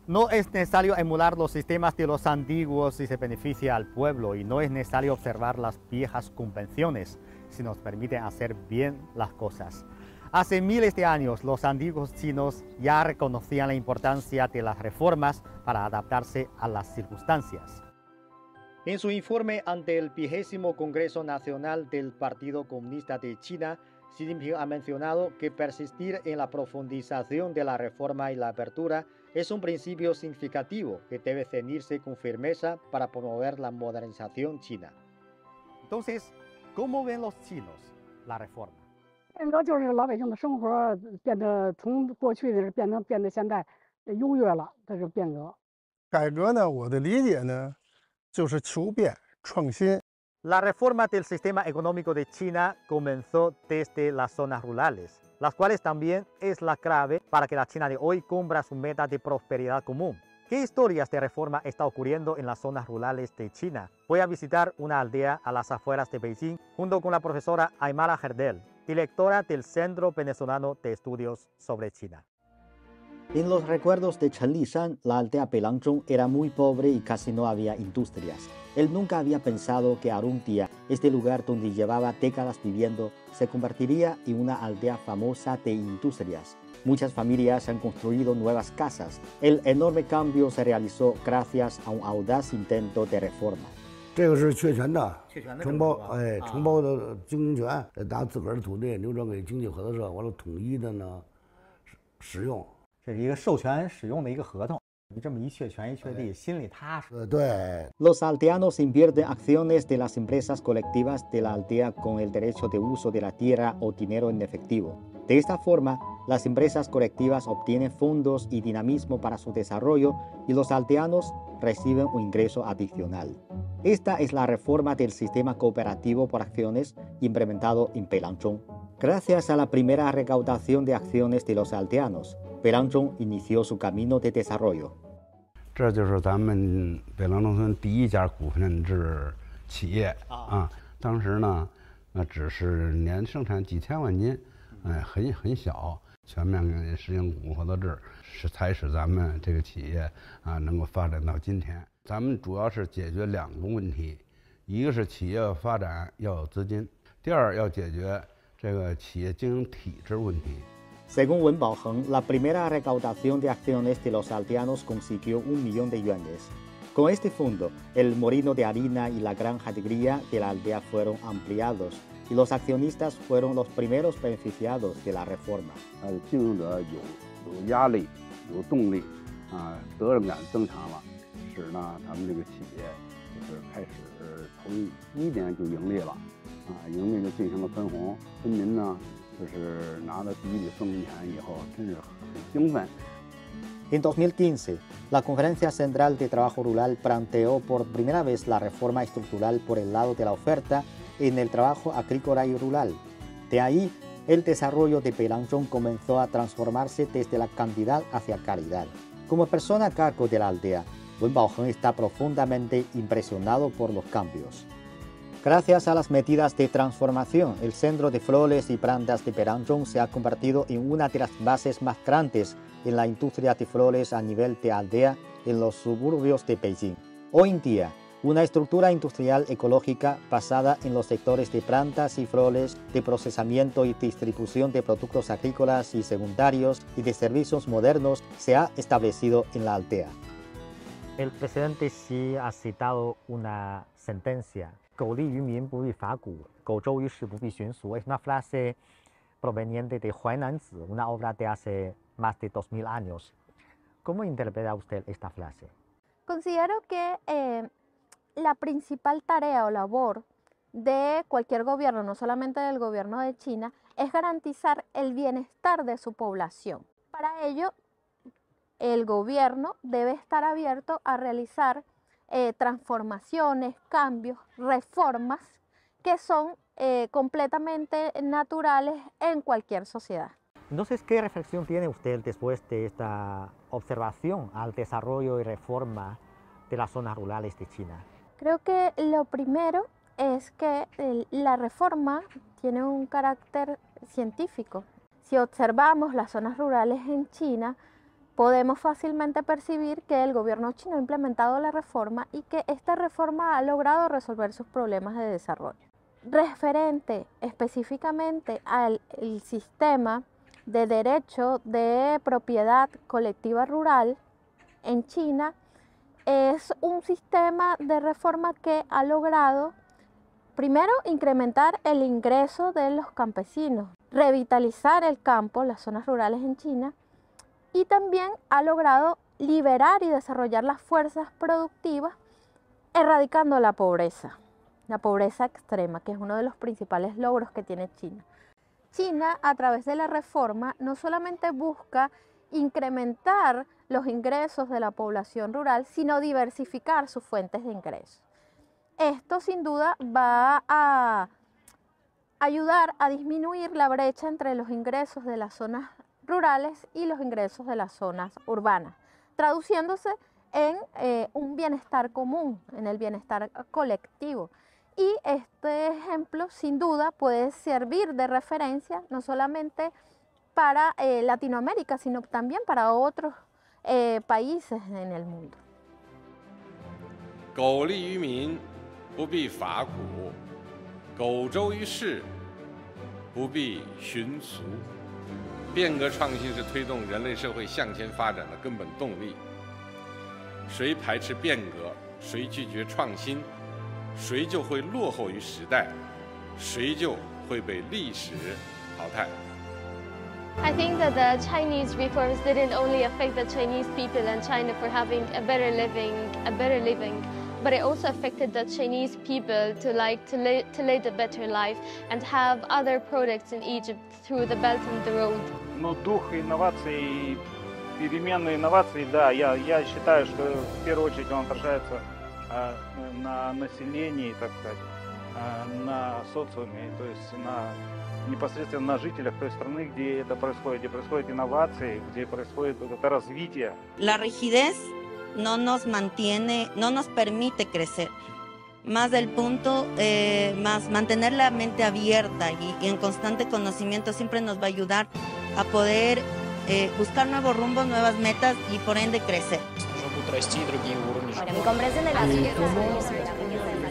No es necesario emular los sistemas de los antiguos si se beneficia al pueblo, y no es necesario observar las viejas convenciones si nos permiten hacer bien las cosas. Hace miles de años los antiguos chinos ya reconocían la importancia de las reformas para adaptarse a las circunstancias. En su informe ante el 20º Congreso Nacional del Partido Comunista de China, Xi Jinping ha mencionado que persistir en la profundización de la reforma y la apertura es un principio significativo que debe ceñirse con firmeza para promover la modernización china. Entonces, ¿cómo ven los chinos la reforma? 变革就是老百姓的生活变得从过去的变得现在优越了，这是变革。 改革呢，我的理解呢，就是求变创新。 La reforma del sistema económico de China comenzó desde las zonas rurales, las cuales también es la clave para que la China de hoy cumpla su meta de prosperidad común. ¿Qué historias de reforma está ocurriendo en las zonas rurales de China? Voy a visitar una aldea a las afueras de Beijing junto con la profesora Aymara Gerdel, directora del Centro Venezolano de Estudios sobre China. En los recuerdos de Chen Lishan, la aldea Pelangzhong era muy pobre y casi no había industrias. Él nunca había pensado que algún día este lugar donde llevaba décadas viviendo se convertiría en una aldea famosa de industrias. Muchas familias han construido nuevas casas. El enorme cambio se realizó gracias a un audaz intento de reforma. 这个是确权的，承包承包的经营权，拿自个儿的土地流转给经济合作社，完了统一的呢使用。 这是一个授权使用的一个合同，你这么一确权一确地，心里踏实。 对。 Los aldeanos invierten acciones de las empresas colectivas de la aldea con el derecho de uso de la tierra o dinero en efectivo. De esta forma, las empresas colectivas obtienen fondos y dinamismo para su desarrollo y los aldeanos reciben un ingreso adicional. Esta es la reforma del sistema cooperativo por acciones implementado en Pelangzhong. Gracias a la primera recaudación de acciones de los aldeanos, Pelangzhong inició su camino de desarrollo. 这就是咱们北lang农村第一家股份制企业啊！当时呢，那只是年生产几千万斤，很小。全面实行股份合作制，才使咱们这个企业啊能够发展到今天。咱们主要是解决两个问题，一个是企业发展要有资金，第二要解决这个企业经营体制问题。 Según Wen Baoheng, la primera recaudación de acciones de los aldeanos consiguió 1 millón de yuanes. Con este fondo, el molino de harina y la granja de cría de la aldea fueron ampliados y los accionistas fueron los primeros beneficiados de la reforma. 经营者有压力、有动力啊，责任感增强了，使呢咱们这个企业就是开始头一年就盈利了，盈利就进行了分红，村民呢。 就是拿到第一笔分红钱以后，真是很兴奋。 En 2015, la Conferencia Central de Trabajo Rural planteó por primera vez la reforma estructural por el lado de la oferta en el trabajo agrícola y rural. De ahí, el desarrollo de Pelangzhong comenzó a transformarse desde la cantidad hacia calidad. Como persona a cargo de la aldea, Wen Baoheng está profundamente impresionado por los cambios. Gracias a las medidas de transformación, el Centro de Flores y Plantas de Pelangzhong se ha convertido en una de las bases más grandes en la industria de flores a nivel de aldea en los suburbios de Beijing. Hoy en día, una estructura industrial ecológica basada en los sectores de plantas y flores, de procesamiento y distribución de productos agrícolas y secundarios y de servicios modernos se ha establecido en la aldea. El presidente Xi ha citado una sentencia. 苟利于民不亦伐谷，苟周于世不必寻俗. Es una frase proveniente de Huainanzi, una obra de hace más de 2000 años. ¿Cómo interpreta usted esta frase? Considero que la principal tarea o labor de cualquier gobierno, no solamente del gobierno de China, es garantizar el bienestar de su población. Para ello, el gobierno debe estar abierto a realizar transformaciones, cambios, reformas que son completamente naturales en cualquier sociedad. Entonces, ¿qué reflexión tiene usted después de esta observación al desarrollo y reforma de las zonas rurales de China? Creo que lo primero es que la reforma tiene un carácter científico. Si observamos las zonas rurales en China, podemos fácilmente percibir que el gobierno chino ha implementado la reforma y que esta reforma ha logrado resolver sus problemas de desarrollo. Referente específicamente al sistema de derecho de propiedad colectiva rural en China, es un sistema de reforma que ha logrado, primero, incrementar el ingreso de los campesinos, revitalizar el campo, las zonas rurales en China, y también ha logrado liberar y desarrollar las fuerzas productivas, erradicando la pobreza extrema, que es uno de los principales logros que tiene China. China, a través de la reforma, no solamente busca incrementar los ingresos de la población rural, sino diversificar sus fuentes de ingresos. Esto sin duda va a ayudar a disminuir la brecha entre los ingresos de las zonas rurales y los ingresos de las zonas urbanas, traduciéndose en un bienestar común, en el bienestar colectivo. Y este ejemplo sin duda puede servir de referencia no solamente para Latinoamérica, sino también para otros países en el mundo. 苟利于民，不必伐古；苟周于世，不必循俗。变革创新是推动人类社会向前发展的根本动力。谁排斥变革，谁拒绝创新，谁就会落后于时代，谁就会被历史淘汰。 I think that the Chinese reforms didn't only affect the Chinese people and China for having a better living, but it also affected the Chinese people to lead a better life and have other products in Egypt through the Belt and the Road. Ну, дух инноваций, переменные инновации, да, я считаю, что в первую очередь он отражается на населении, так сказать, на социуме, то есть непосредственно на жителях той страны, где происходят инновации, где происходит это развитие. La rigidez no nos mantiene, no nos permite crecer. Más del punto, más mantener la mente abierta y en constante conocimiento siempre nos va a ayudar a poder buscar nuevos rumbos, nuevas metas y por ende crecer. Mi comprensión de la